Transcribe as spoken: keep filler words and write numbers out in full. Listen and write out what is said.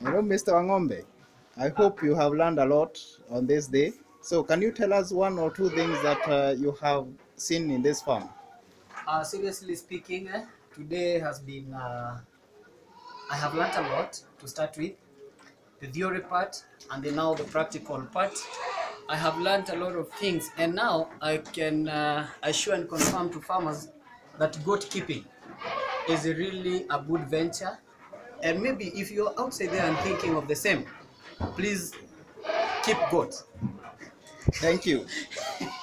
You know, Mister Wangombe, I hope you have learned a lot on this day. So can you tell us one or two things that uh, you have seen in this farm? Uh, seriously speaking, eh, today has been, uh, I have learnt a lot to start with, the theory part and then now the practical part. I have learnt a lot of things, and now I can uh, assure and confirm to farmers that goat keeping is really a good venture. And maybe if you're outside there and thinking of the same, please keep goats. Thank you.